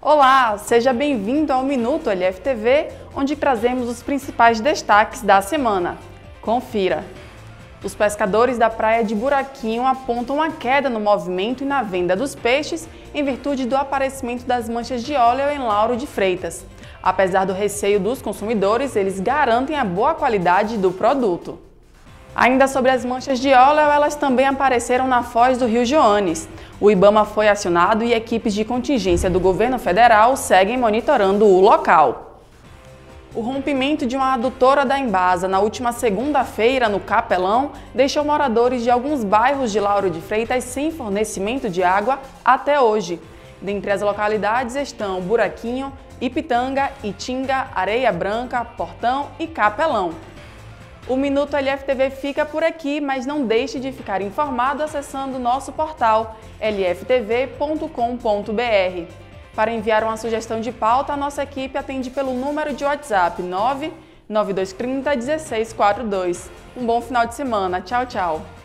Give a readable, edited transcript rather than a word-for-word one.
Olá, seja bem-vindo ao Minuto LFTV, onde trazemos os principais destaques da semana. Confira! Os pescadores da praia de Buraquinho apontam a queda no movimento e na venda dos peixes em virtude do aparecimento das manchas de óleo em Lauro de Freitas. Apesar do receio dos consumidores, eles garantem a boa qualidade do produto. Ainda sobre as manchas de óleo, elas também apareceram na foz do Rio Joanes. O IBAMA foi acionado e equipes de contingência do governo federal seguem monitorando o local. O rompimento de uma adutora da Embasa na última segunda-feira no Capelão deixou moradores de alguns bairros de Lauro de Freitas sem fornecimento de água até hoje. Dentre as localidades estão Buraquinho, Ipitanga, Itinga, Areia Branca, Portão e Capelão. O Minuto LFTV fica por aqui, mas não deixe de ficar informado acessando nosso portal lftv.com.br. Para enviar uma sugestão de pauta, a nossa equipe atende pelo número de WhatsApp 99230 1642. Um bom final de semana. Tchau, tchau!